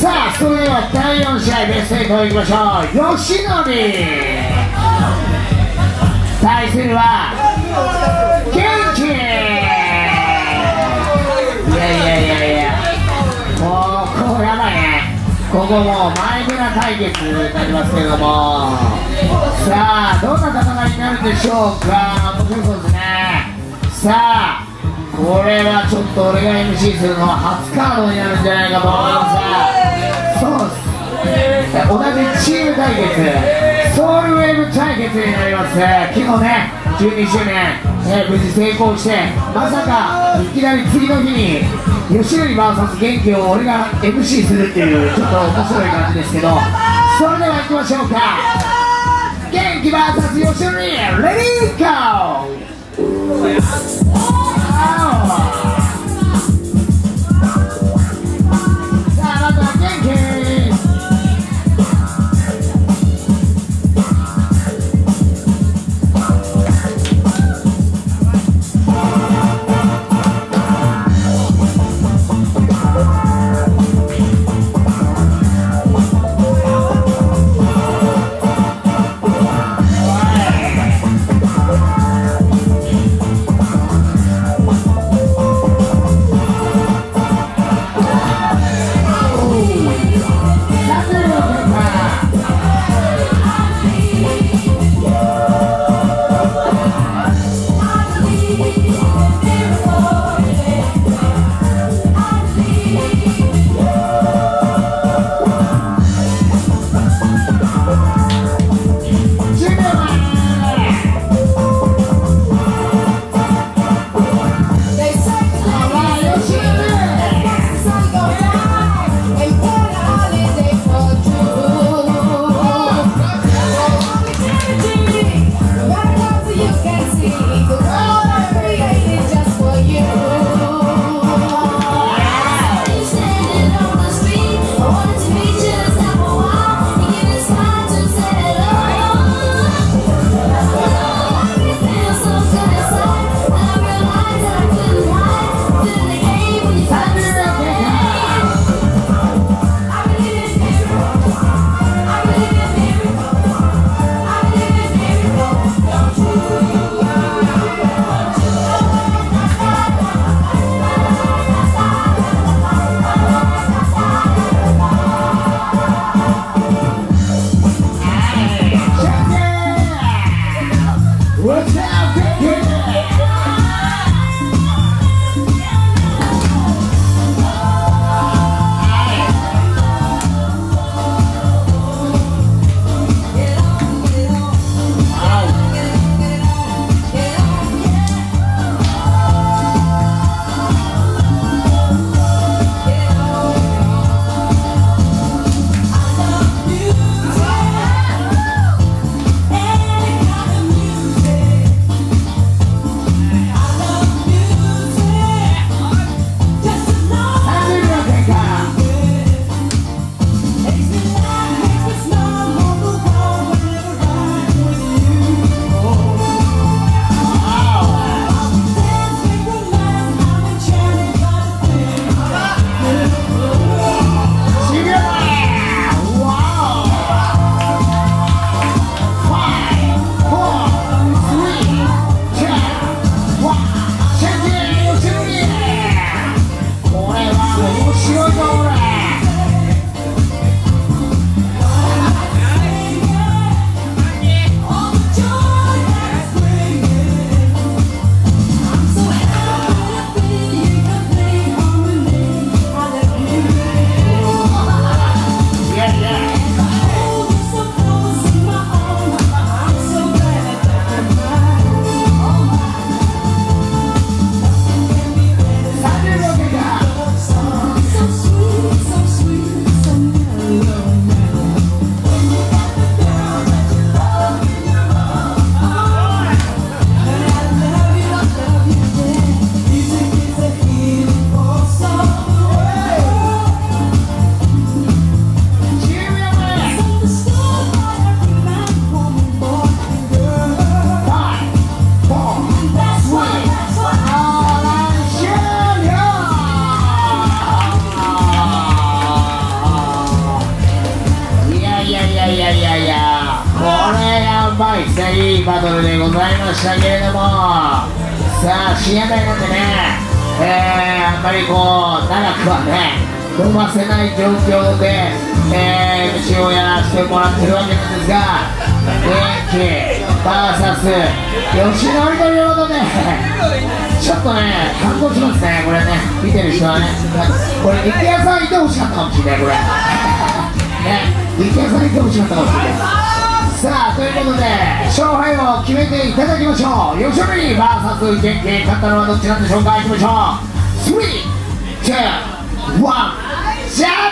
さあそれでは第4試合ベスト8いきましょう。吉典対するは元気。いやもうここやばいね。ここもう前村対決になりますけれども、さあどんな戦いになるんでしょうか。面白そうですね。さあこれはちょっと俺が MC するのは初カードになるんじゃないかと思いますが、そうです、同じチーム対決、ソウルウェーブ対決になります。昨日ね12周年、無事成功して、まさかいきなり次の日に吉典 VS 元気を俺が MC するっていうちょっと面白い感じですけど、それでは行きましょうか。元気 VS 吉典、レディーゴー。 いバトルでございましたけれども、さあ深夜帯なんでね、あんまりこう長くはね飛ばせない状況で、MC をやらせてもらってるわけなんですが、元気 VS 吉典ということでちょっとね感動しますね、これね、見てる人はね。これ池谷さんいてほしかったかもしれない、これね、池谷さんいてほしかったかもしれない。さあということで勝敗を決めていただきましょう。吉典 VS 元気、勝ったのはどっちなんでしょうか。いきましょう。3、2、1、じゃあ